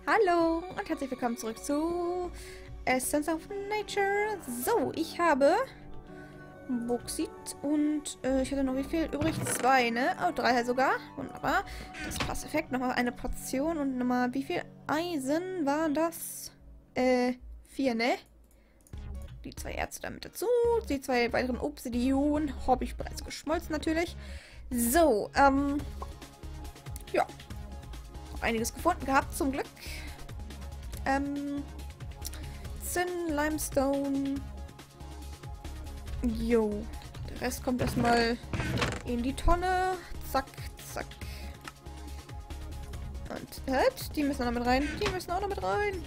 Hallo und herzlich willkommen zurück zu Essence of Nature. So, ich habe Bauxit und ich hatte noch wie viel übrig? 2, ne? Oh, 3 sogar. Wunderbar. Das passt perfekt. Nochmal eine Portion und nochmal wie viel Eisen war das? 4, ne? Die 2 Erze damit dazu. Die 2 weiteren Obsidian habe ich bereits geschmolzen natürlich. So, ja. Einiges gefunden gehabt, zum Glück. Zinn, Limestone. Jo. Der Rest kommt erstmal in die Tonne. Zack, zack. Und die müssen auch noch mit rein. Die müssen auch noch mit rein.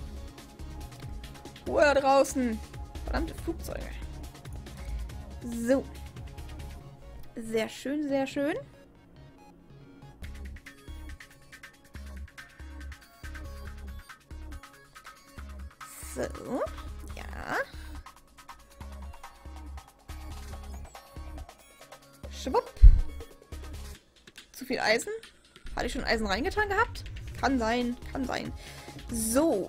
Ruhe da draußen. Verdammte Flugzeuge. So. Sehr schön, sehr schön. So, ja. Schwupp. Zu viel Eisen? Hatte ich schon Eisen reingetan gehabt? Kann sein, kann sein. So,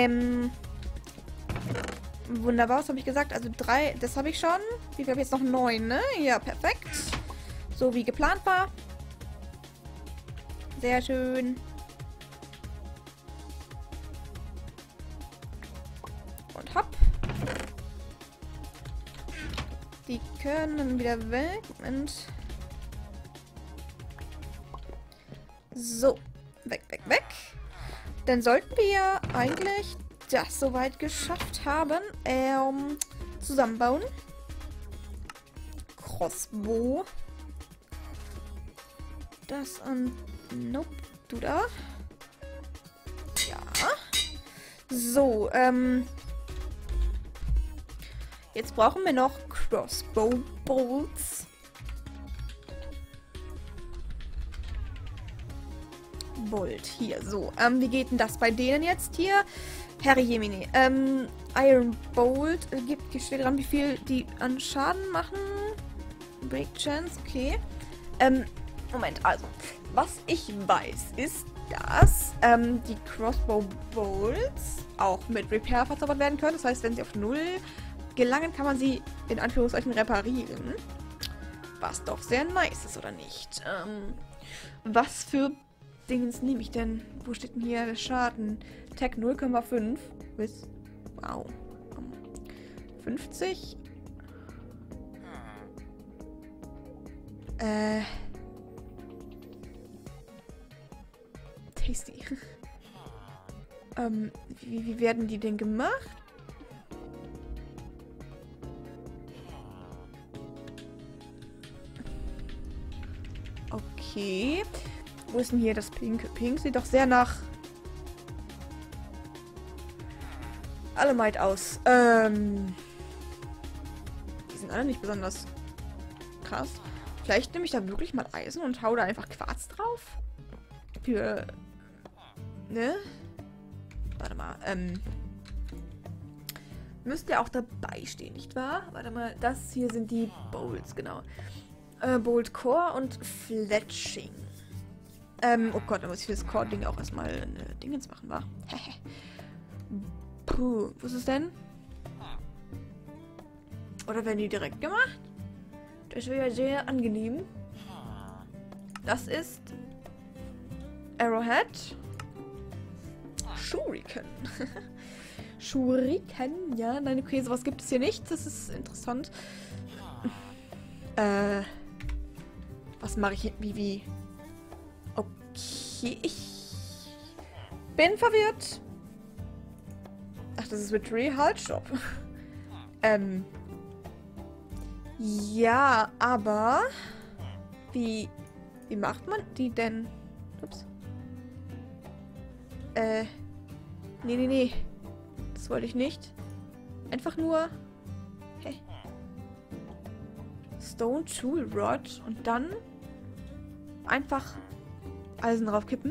wunderbar, was habe ich gesagt? Also 3, das habe ich schon. Wie viel habe ich jetzt noch? 9, ne? Ja, perfekt. So wie geplant war. Sehr schön. Und hopp. Die können wieder weg. Moment. So. Weg, weg, weg. Dann sollten wir eigentlich das soweit geschafft haben. Zusammenbauen. Crossbow. Das und... Nope. Du da. Ja. So, jetzt brauchen wir noch Crossbow Bolts. Bolt, hier, so. Wie geht denn das bei denen jetzt hier? Herr Jemini. Iron Bolt steht dran, wie viel die an Schaden machen. Break Chance, okay. Moment, also. Was ich weiß, ist, dass die Crossbow Bolts auch mit Repair verzaubert werden können. Das heißt, wenn sie auf 0 gelangen, kann man sie in Anführungszeichen reparieren. Was doch sehr nice ist, oder nicht? Was für Dingens nehme ich denn? Wo steht denn hier der Schaden? Tag 0,5 bis... Wow. 50? Tasty. Wie werden die denn gemacht? Okay. Wo ist denn hier das Pink? Pink sieht doch sehr nach Allemite aus. Die sind alle nicht besonders krass. Vielleicht nehme ich da wirklich mal Eisen und hau da einfach Quarz drauf. Für... Ne? Warte mal, müsste ja auch dabei stehen, nicht wahr? Warte mal, das hier sind die Bolts, genau. Bolt Core und Fletching. Oh Gott, da muss ich für das Core-Ding auch erstmal eine Dingens machen, wa? Puh, was ist denn? Oder werden die direkt gemacht? Das wäre ja sehr angenehm. Das ist Arrowhead. Shuriken. Shuriken, ja. Nein, okay, sowas gibt es hier nicht. Das ist interessant. Was mache ich hier? Wie? Okay, ich bin verwirrt. Ach, das ist mit Tree. Halt, stopp. Ja, aber wie macht man die denn? Ups. Nee. Das wollte ich nicht. Einfach nur... Hä? Stone, Tool, Rod und dann einfach Eisen drauf kippen.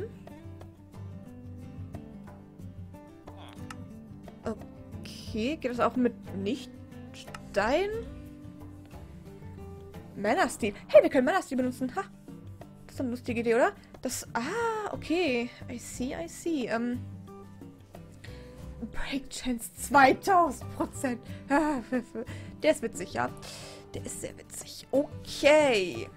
Okay, geht das auch mit nicht Stein? Mana Steel. Hey, wir können Mana Steel benutzen. Ha! Das ist eine lustige Idee, oder? Das... Ah, okay. I see, I see. Break Chance 2000%. Der ist witzig, ja. Der ist sehr witzig. Okay.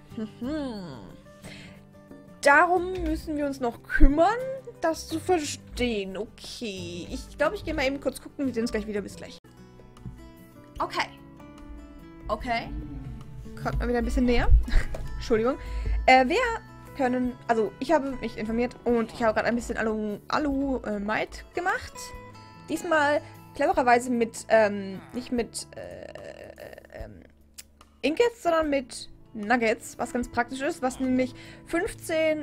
Darum müssen wir uns noch kümmern, das zu verstehen. Okay. Ich glaube, ich gehe mal eben kurz gucken. Wir sehen uns gleich wieder. Bis gleich. Okay. Okay. Kommt mal wieder ein bisschen näher. Entschuldigung. Wir können... Also, ich habe mich informiert und ich habe gerade ein bisschen Alumite gemacht. Diesmal clevererweise mit, nicht mit Ingots, sondern mit Nuggets, was ganz praktisch ist, was nämlich 15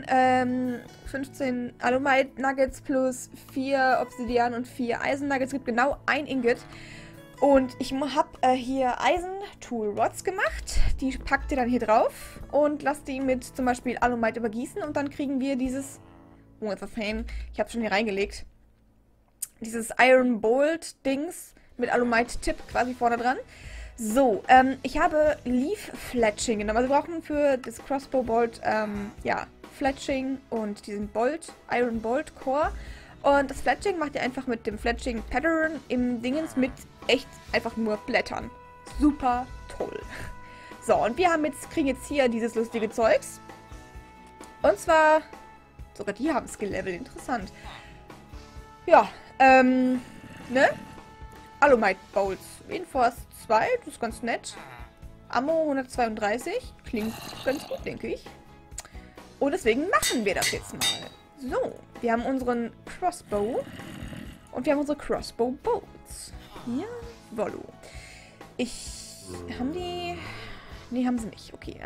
Alumite Nuggets plus 4 Obsidian und 4 Eisen Nuggets gibt, genau ein Ingot. Und ich habe hier Eisen Tool Rods gemacht, die packt ihr dann hier drauf und lasst die mit zum Beispiel Alumite übergießen und dann kriegen wir dieses, oh, jetzt ich habe schon hier reingelegt, dieses Iron Bolt Dings mit Alumite Tip quasi vorne dran. So, ich habe Leaf Fletching genommen. Also wir brauchen für das Crossbow Bolt, ja, Fletching und diesen Bolt, Iron Bolt Core. Und das Fletching macht ihr einfach mit dem Fletching Pattern im Dingens mit echt einfach nur Blättern. Super toll. So, und wir kriegen jetzt hier dieses lustige Zeugs. Und zwar, sogar die haben es gelevelt, interessant. Ja, ne? Alumite Bolts. Reinforce 2, das ist ganz nett. Ammo 132, klingt ganz gut, denke ich. Und deswegen machen wir das jetzt mal. So, wir haben unseren Crossbow. Und wir haben unsere Crossbow Bolts. Jawollo. Haben die... Nee, haben sie nicht. Okay,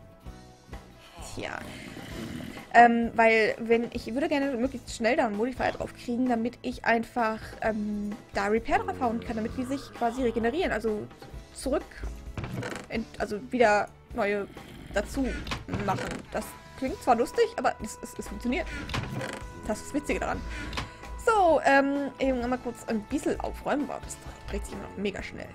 tja. Weil, ich würde gerne möglichst schnell da einen Modifier drauf kriegen, damit ich einfach da Repair drauf hauen kann, damit die sich quasi regenerieren, also also wieder neue dazu machen. Das klingt zwar lustig, aber es funktioniert. Das ist das Witzige daran. So, eben mal kurz ein bisschen aufräumen. Wow, das dreht sich immer noch mega schnell.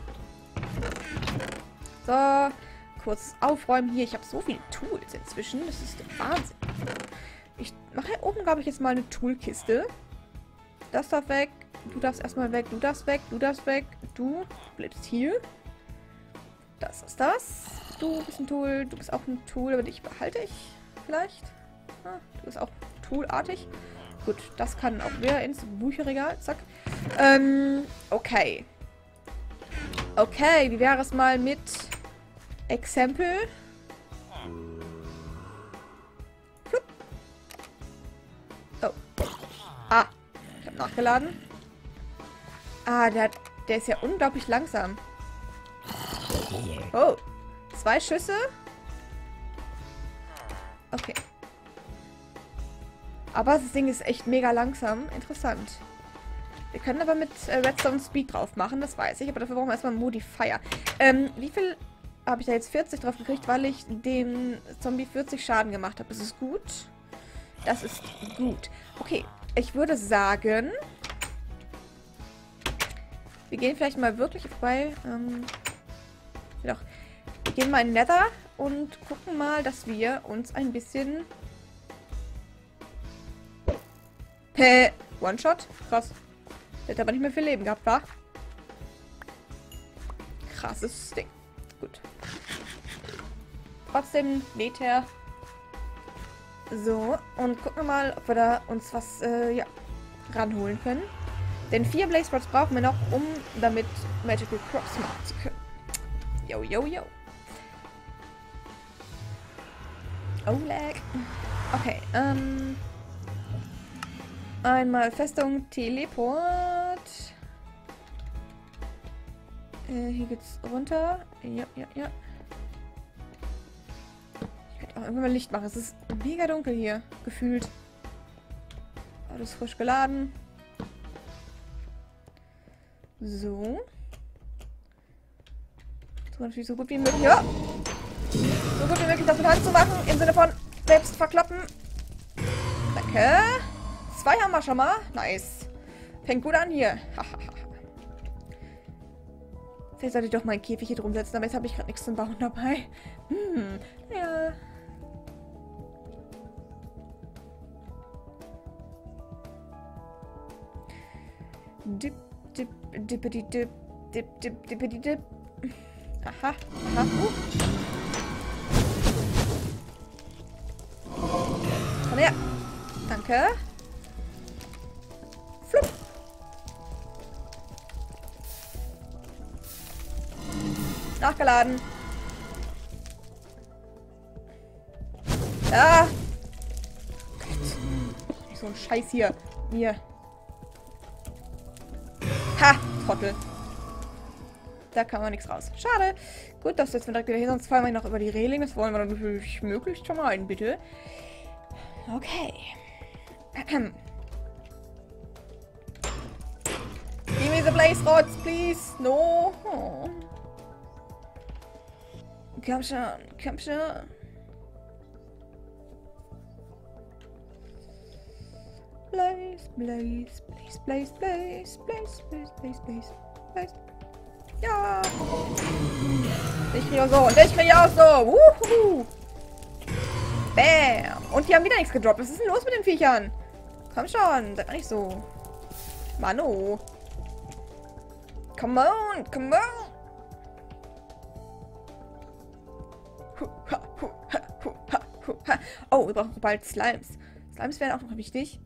So, kurz aufräumen hier. Ich habe so viele Tools inzwischen. Das ist der Wahnsinn. Ich mache hier oben, glaube ich, jetzt mal eine Toolkiste. Das darf weg. Du darfst erstmal weg. Du darfst weg. Du darfst weg. Du bleibst hier. Das ist das. Du bist ein Tool. Du bist auch ein Tool, aber dich behalte ich vielleicht. Ah, du bist auch toolartig. Gut, das kann auch wieder ins Bücherregal. Zack. Okay. Okay, wie wäre es mal mit Exempel? Oh. Ah, ich habe nachgeladen. Ah, der ist ja unglaublich langsam. Oh. 2 Schüsse. Okay. Aber das Ding ist echt mega langsam. Interessant. Wir können aber mit Redstone Speed drauf machen, das weiß ich. Aber dafür brauchen wir erstmal einen Modifier. Wie viel habe ich da jetzt 40 drauf gekriegt, weil ich dem Zombie 40 Schaden gemacht habe? Das ist gut. Das ist gut. Okay, ich würde sagen, wir gehen vielleicht mal wirklich vorbei. Doch. Wir gehen mal in Nether und gucken mal, dass wir uns ein bisschen... One-Shot? Krass. Der hat aber nicht mehr viel Leben gehabt, wa? Krasses Ding. Gut. Trotzdem lädt er. So, und gucken wir mal, ob wir da uns was, ja, ranholen können. Denn 4 Blaze Rods brauchen wir noch, um damit Magical Crops machen zu können. Yo, yo, yo. Oh, lag. Okay, einmal Festung, Teleport. Hier geht's runter. Ja, ja, ja. Ich könnte auch irgendwann mal Licht machen. Es ist mega dunkel hier, gefühlt. Alles frisch geladen. So. So natürlich so gut wie möglich. Ja. So gut wie möglich das mit Hand zu machen. Im Sinne von selbst verkloppen. Danke. 2 haben wir schon mal. Nice. Fängt gut an hier. Vielleicht sollte ich doch mal einen Käfig hier drum setzen, aber jetzt habe ich gerade nichts zum Bauen dabei. Ja. Dip, dip, dippity dip, dip, dip, dippity dip. Aha, aha. Komm her. Danke. Flupp. Nachgeladen. Ah. Gott. So ein Scheiß hier. Hier. Ha! Trottel. Da kann man nichts raus. Schade. Gut, dass du jetzt direkt wieder hier, sonst fallen wir noch über die Reling. Das wollen wir dann natürlich möglichst vermeiden, bitte. Okay. Give me the blaze rods, please. No. Oh. Komm schon, komm schon. Blaze, blaze, blaze, blaze, blaze, blaze, blaze, blaze, blaze, blaze. Ja. Ich kriege auch so und ich kriege auch so. Wuhu. Bam. Und die haben wieder nichts gedroppt. Was ist denn los mit den Viechern? Komm schon, seid nicht so. Mano. Come on, come on. Oh, wir brauchen bald Slimes. Slimes wären auch noch wichtig.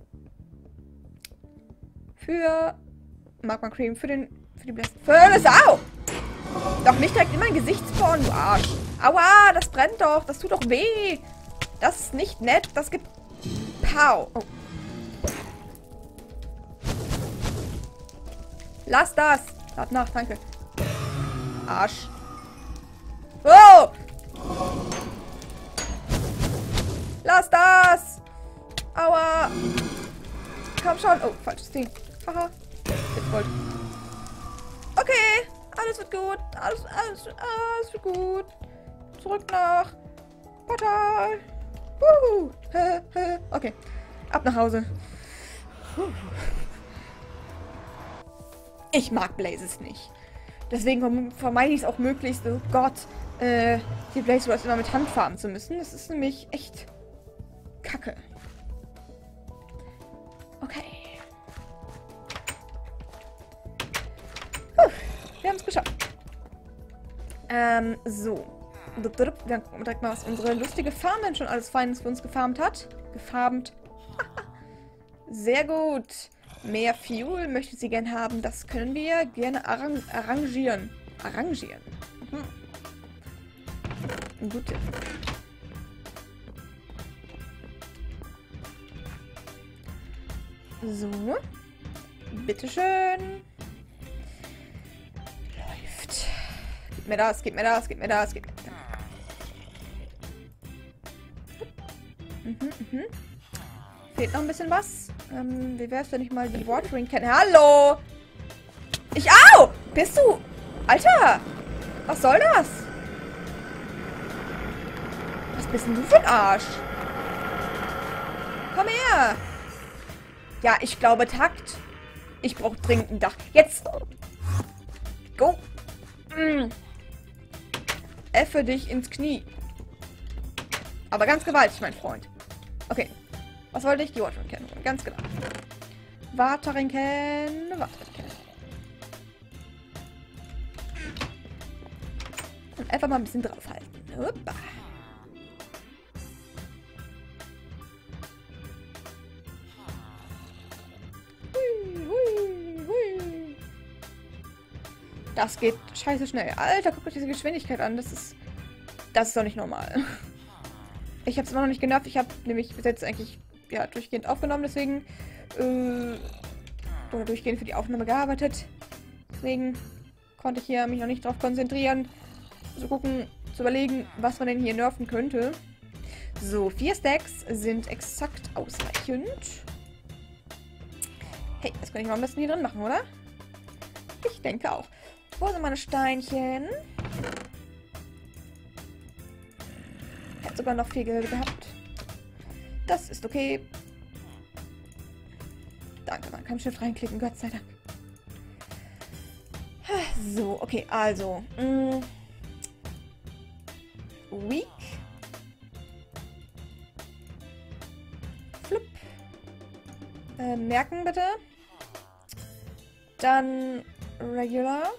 Für Magma Cream, für die Blast. Für das Au! Doch nicht direkt in mein Gesicht spawnen, du Arsch. Aua, das brennt doch. Das tut doch weh. Das ist nicht nett. Das gibt Pau. Oh. Lass das. Lad nach, danke. Arsch. Oh! Lass das! Aua! Komm schon. Oh, falsches Ding. Haha. Jetzt wollt. Okay. Alles wird gut. Alles wird gut. Zurück nach Portal. Okay. Ab nach Hause. Ich mag Blazes nicht. Deswegen vermeide ich es auch möglichst, oh Gott, die Blaze Rods immer mit Hand farmen zu müssen. Das ist nämlich echt Kacke. Okay. Wir haben es geschafft. So. Dann gucken wir direkt mal, was unsere lustige Farm denn schon alles Feines für uns gefarmt hat. Gefarmt. Sehr gut. Mehr Fuel möchte sie gern haben. Das können wir gerne arrangieren. Arrangieren. Gut. So. Bitteschön. Läuft. Gib mir das, gib mir das, gib mir das, gib mir das. Fehlt noch ein bisschen was. Wie wär's, wenn ich mal die Watering Can... Hallo! Au! Bist du... Alter! Was soll das? Was bist denn du für ein Arsch? Komm her! Ja, ich glaube Takt. Ich brauche dringend ein Dach. Jetzt! Go! Effe dich ins Knie. Aber ganz gewaltig, mein Freund. Okay. Was wollte ich? Die Watering Can holen. Ganz genau. Watering Can. Watering Can. Und einfach mal ein bisschen draufhalten. Hoppa. Hui, hui, hui. Das geht scheiße schnell. Alter, guck euch diese Geschwindigkeit an. Das ist doch nicht normal. Ich habe es immer noch nicht genervt. Ich habe nämlich bis jetzt eigentlich ja, durchgehend aufgenommen, deswegen oder durchgehend für die Aufnahme gearbeitet. Deswegen konnte ich hier mich noch nicht darauf konzentrieren, zu gucken, zu überlegen, was man denn hier nerven könnte. So, 4 Stacks sind exakt ausreichend. Hey, das kann ich mal am besten hier drin machen, oder? Ich denke auch. Wo sind meine Steinchen? Hätte sogar noch 4 Gehölze gehabt. Das ist okay. Danke, man kann Shift reinklicken, Gott sei Dank. So, okay, also. Weak. Flup. Merken bitte. Dann Regular.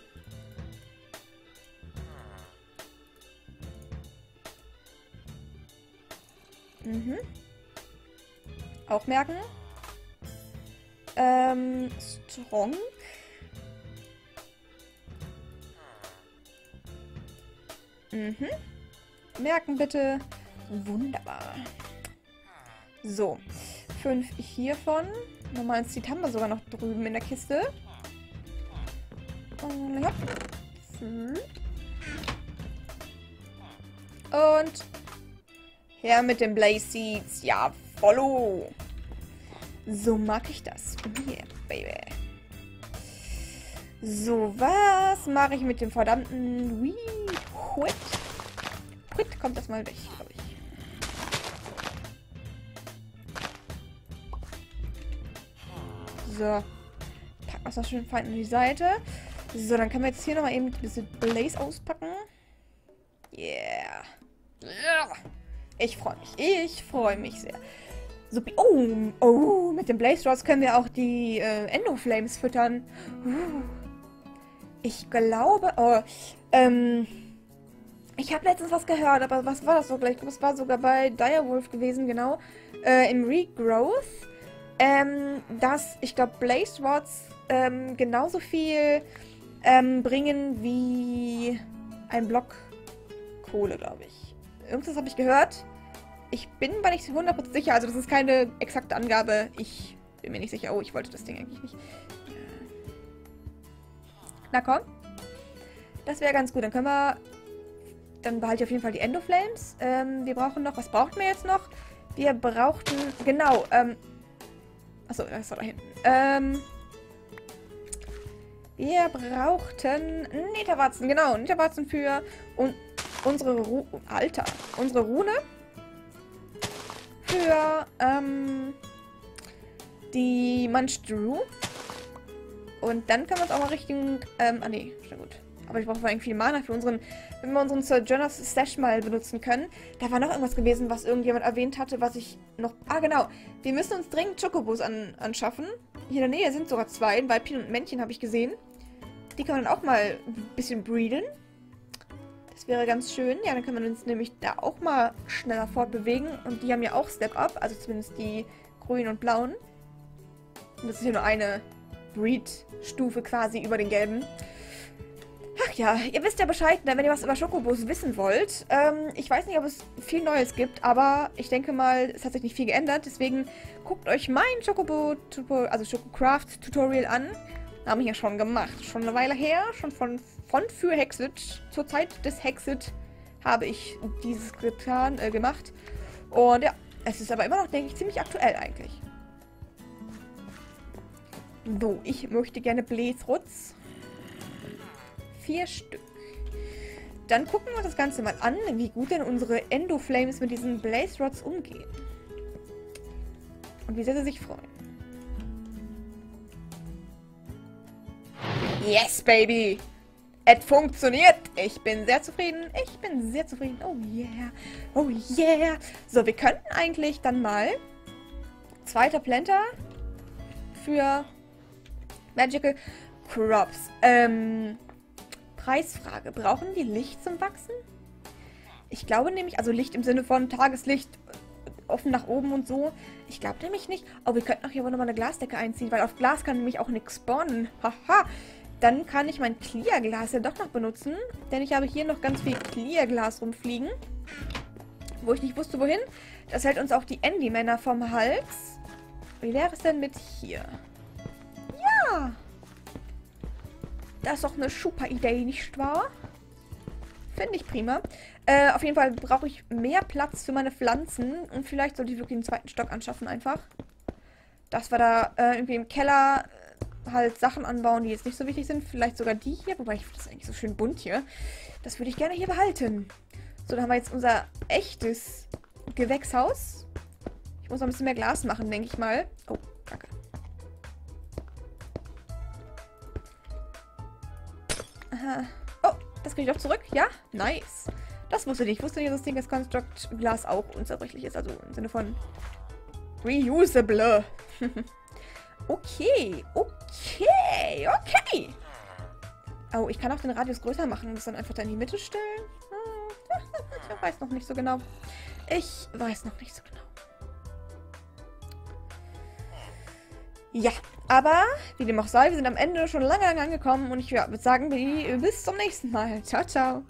Mhm. Auch merken. Strong. Mhm. Merken bitte. Wunderbar. So. 5 hiervon. Normalen Seed haben wir sogar noch drüben in der Kiste. Und her mit den Blaze Seeds. Ja, follow. So mag ich das. Yeah, baby. So, was mache ich mit dem verdammten Quit? Quit kommt das mal weg, glaube ich. So. Packen wir das schön fein an die Seite. So, dann können wir jetzt hier nochmal eben ein bisschen Blaze auspacken. Yeah. Ich freue mich. Ich freue mich sehr. So, oh, mit dem Blaze Rods können wir auch die Endo-Flames füttern. Ich glaube, ich habe letztens was gehört, aber was war das so gleich? Das war sogar bei Direwolf gewesen, genau. Im Regrowth. Dass, ich glaube, Blaze Rods genauso viel bringen wie ein Block Kohle, glaube ich. Irgendwas habe ich gehört. Ich bin mir nicht 100% sicher, also das ist keine exakte Angabe. Ich bin mir nicht sicher. Oh, ich wollte das Ding eigentlich nicht. Na komm. Das wäre ganz gut. Dann können wir... Dann behalte ich auf jeden Fall die Endo-Flames. Wir brauchen noch... Was brauchten wir jetzt noch? Wir brauchten... Genau, achso, das war da hinten. Wir brauchten Netherwarzen. Genau, Netherwarzen für unsere Rune. Für, die Munch-Drew. Und dann können wir uns auch mal Richtung, nee, schon gut. Aber ich brauche vor allem viel Mana für unseren, wenn wir unseren Sojourner's Stash mal benutzen können. Da war noch irgendwas gewesen, was irgendjemand erwähnt hatte, was ich noch, genau. Wir müssen uns dringend Chocobos anschaffen. Hier in der Nähe sind sogar 2, ein Weibchen und ein Männchen habe ich gesehen. Die kann man dann auch mal ein bisschen breeden. Das wäre ganz schön. Ja, dann können wir uns nämlich da auch mal schneller fortbewegen. Und die haben ja auch Step-Up, also zumindest die grünen und blauen. Und das ist hier nur eine Breed-Stufe quasi über den gelben. Ach ja, ihr wisst ja Bescheid, wenn ihr was über Chocobos wissen wollt. Ich weiß nicht, ob es viel Neues gibt, aber ich denke mal, es hat sich nicht viel geändert. Deswegen guckt euch mein Chococraft-Tutorial an. Haben wir ja schon gemacht. Schon eine Weile her, schon von für Hexit. Zur Zeit des Hexit habe ich dieses gemacht. Und ja, es ist aber immer noch, denke ich, ziemlich aktuell eigentlich. So, ich möchte gerne Blaze Rods. 4 Stück. Dann gucken wir uns das Ganze mal an, wie gut denn unsere Endo-Flames mit diesen Blaze Rods umgehen. Und wie sehr sie sich freuen. Yes, baby! Es funktioniert! Ich bin sehr zufrieden. Ich bin sehr zufrieden. Oh yeah. Oh yeah. So, wir könnten eigentlich dann mal zweiter Planter für Magical Crops. Preisfrage. Brauchen die Licht zum Wachsen? Ich glaube nämlich, also Licht im Sinne von Tageslicht offen nach oben und so. Ich glaube nämlich nicht. Oh, wir könnten auch hier aber nochmal eine Glasdecke einziehen, weil auf Glas kann nämlich auch nichts spawnen. Haha. Dann kann ich mein Clear-Glas ja doch noch benutzen, denn ich habe hier noch ganz viel Clear-Glas rumfliegen, wo ich nicht wusste, wohin. Das hält uns auch die Endy-Männer vom Hals. Wie wäre es denn mit hier? Ja! Das ist doch eine super Idee, nicht wahr? Finde ich prima. Auf jeden Fall brauche ich mehr Platz für meine Pflanzen und vielleicht sollte ich wirklich einen zweiten Stock anschaffen einfach. Dass wir da irgendwie im Keller halt Sachen anbauen, die jetzt nicht so wichtig sind. Vielleicht sogar die hier, wobei ich finde das eigentlich so schön bunt hier. Das würde ich gerne hier behalten. So, dann haben wir jetzt unser echtes Gewächshaus. Ich muss noch ein bisschen mehr Glas machen, denke ich mal. Oh, danke. Aha. Oh, das kriege ich doch zurück. Ja, nice. Das wusste ich nicht. Ich wusste nicht, dass das Ding als Construct Glas auch unzerbrechlich ist. Also im Sinne von reusable. Okay, okay, okay. Oh, ich kann auch den Radius größer machen und das dann einfach da in die Mitte stellen. Ich weiß noch nicht so genau. Ich weiß noch nicht so genau. Ja, aber wie dem auch sei, wir sind am Ende schon lange angekommen und ich würde sagen, bis zum nächsten Mal. Ciao, ciao.